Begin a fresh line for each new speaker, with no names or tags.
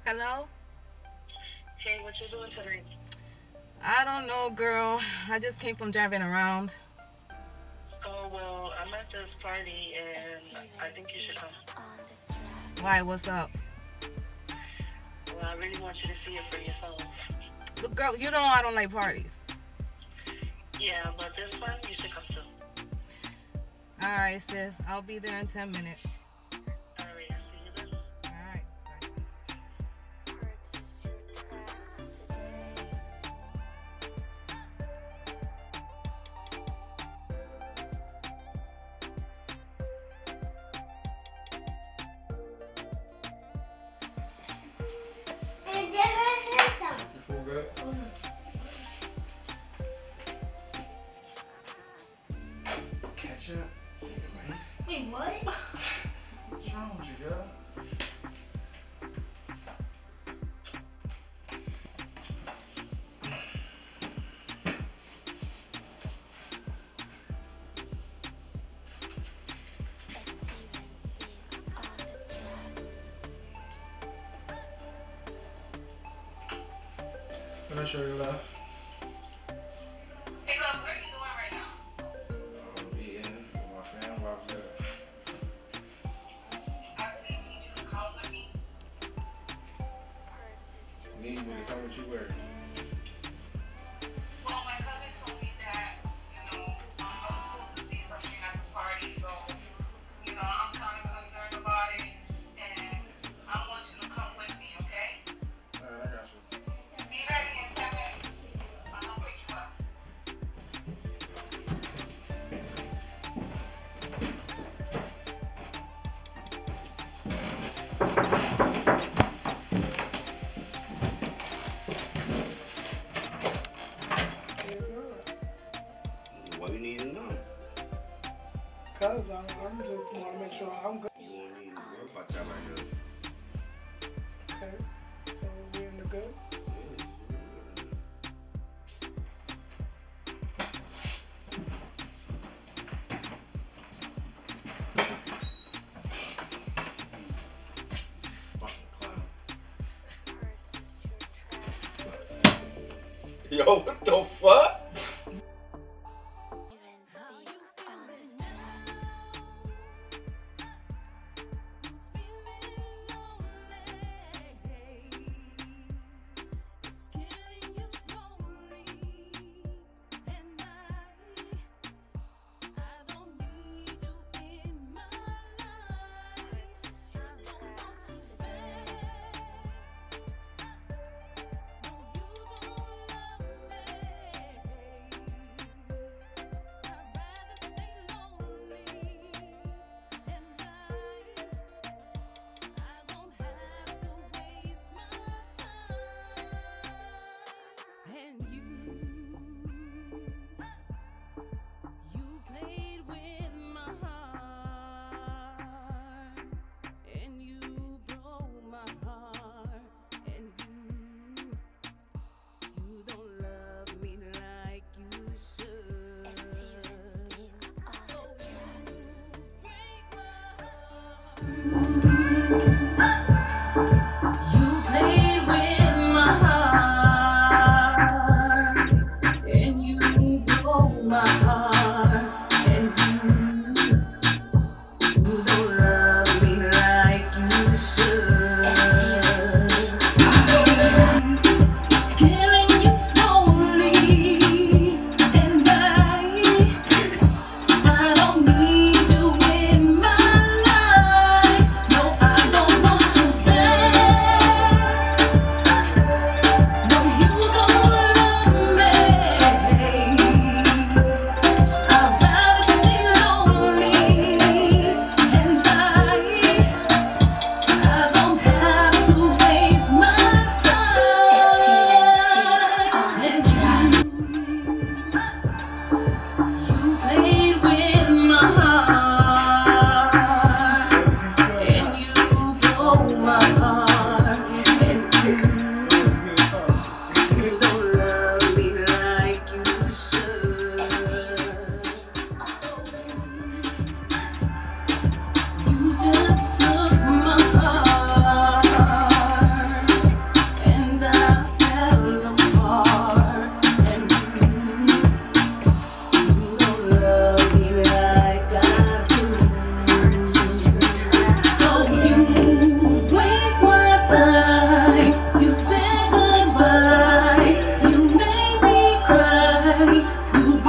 Hello?
Hey, what you doing tonight?
I don't know, girl. I just came from driving around.
Oh, well, I'm at this party and I think you should come.
Why? What's up?
Well, I really want you to see it for yourself.
Look, girl, you know I don't like parties.
Yeah, but this one you should come to.
All right, sis. I'll be there in 10 minutes.
Alright, I'll see you then.
All right. Bye.
You feel good? Ketchup? Rice?
Wait, what?
What's wrong with you, girl? Can I show you left?
Hey, love, what are you doing right now?
I'm eating with my fam. Why was that?
I really need you to come with me.
Need me to come with you where?
Well, my cousin told me that, I was supposed to see something at the party, so, I'm kind of concerned about it, and I want you to come with me, okay?
Alright, I got you.
Be ready in 10 minutes. I'm gonna wake you up.
What you need to know?
Cause I'm just want to make sure I'm good.
You want me to worry about that right now?
Okay. So we're in the good.
Fucking clown.
Yo, what the fuck?
I hope